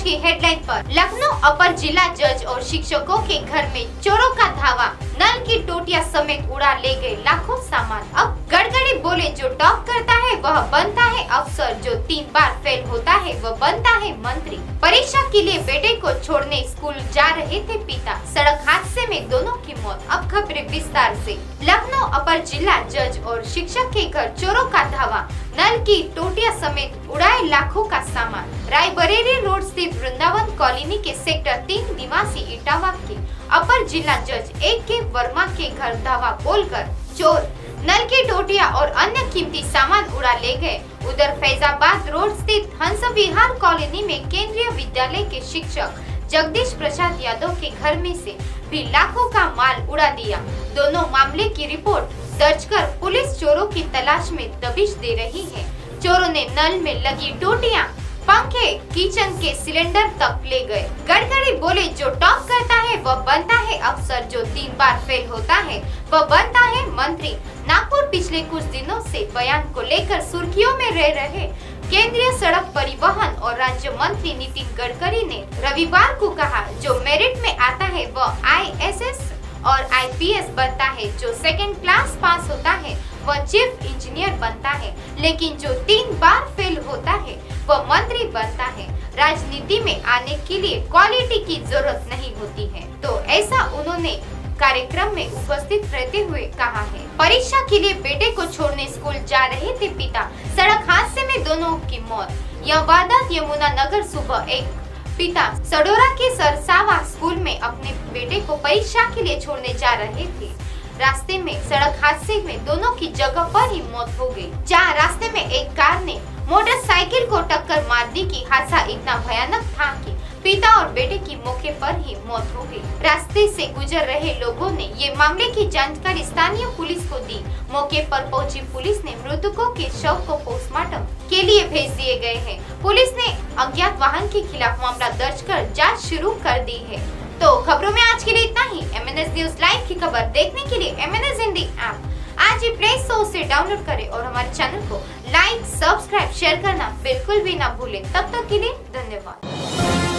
की हेडलाइन पर लखनऊ अपर जिला जज और शिक्षकों के घर में चोरों का धावा, नल की टोटियां समेत उड़ा ले गए लाखों सामान। अब गडकरी बोले जो टॉप करता है वह बनता है अफसर, जो 3 बार फेल होता है वह बनता है मंत्री। परीक्षा के लिए बेटे को छोड़ने स्कूल जा रहे थे पिता, सड़क हादसे में दोनों की मौत। अब खबरें विस्तार से। लखनऊ अपर जिला जज और शिक्षक के घर चोरों का धावा, नल की टोटियां समेत उड़ाए लाखों का सामान। रायबरेली रोड स्थित वृंदावन कॉलोनी के सेक्टर 3 निवासी इटावा के अपर जिला जज AK वर्मा के घर धावा बोलकर चोर नल की टोटियां और अन्य कीमती सामान उड़ा ले गए। उधर फैजाबाद रोड स्थित हंस विहार कॉलोनी में केंद्रीय विद्यालय के शिक्षक जगदीश प्रसाद यादव के घर में से भी लाखों का माल उड़ा दिया। दोनों मामले की रिपोर्ट दर्ज कर पुलिस चोरों की तलाश में दबिश दे रही है। चोरों ने नल में लगी टोटियां, पंखे, किचन के सिलेंडर तक ले गए। गडकरी बोले जो टॉप करता है वह बनता है अफसर, जो 3 बार फेल होता है वह बनता है मंत्री। नागपुर पिछले कुछ दिनों से बयान को लेकर सुर्खियों में रह रहे केंद्रीय सड़क परिवहन और राज्य मंत्री नितिन गडकरी ने रविवार को कहा, जो मेरिट में आता है वह IAS और IPS बनता है, जो 2nd क्लास पास होता है वह चीफ इंजीनियर बनता है, लेकिन जो 3 बार फेल होता है वह मंत्री बनता है। राजनीति में आने के लिए क्वालिटी की जरूरत नहीं होती है, तो ऐसा उन्होंने कार्यक्रम में उपस्थित रहते हुए कहा है। परीक्षा के लिए बेटे को छोड़ने स्कूल जा रहे थे पिता, सड़क हादसे में दोनों की मौत। यह वारदात यमुना नगर सुबह एक पिता सडोरा के सरसावा स्कूल में अपने बेटे को परीक्षा के लिए छोड़ने जा रहे थे। रास्ते में सड़क हादसे में दोनों की जगह पर ही मौत हो गई। जहाँ रास्ते में एक कार ने मोटरसाइकिल को टक्कर मार दी कि हादसा इतना भयानक था कि पिता और बेटे की मौके पर ही मौत हो गई। रास्ते से गुजर रहे लोगों ने ये मामले की जानकारी स्थानीय पुलिस को दी। मौके पर पहुंची पुलिस ने मृतकों के शव को पोस्टमार्टम के लिए भेज दिए गए हैं। पुलिस ने अज्ञात वाहन के खिलाफ मामला दर्ज कर जांच शुरू कर दी है। तो खबरों में आज के लिए इतना ही। MNS न्यूज लाइव की खबर देखने के लिए MNS हिंदी ऐप आज ही प्ले स्टोर से डाउनलोड करें और हमारे चैनल को लाइक, सब्सक्राइब, शेयर करना बिल्कुल भी ना भूलें। तब तक के लिए धन्यवाद।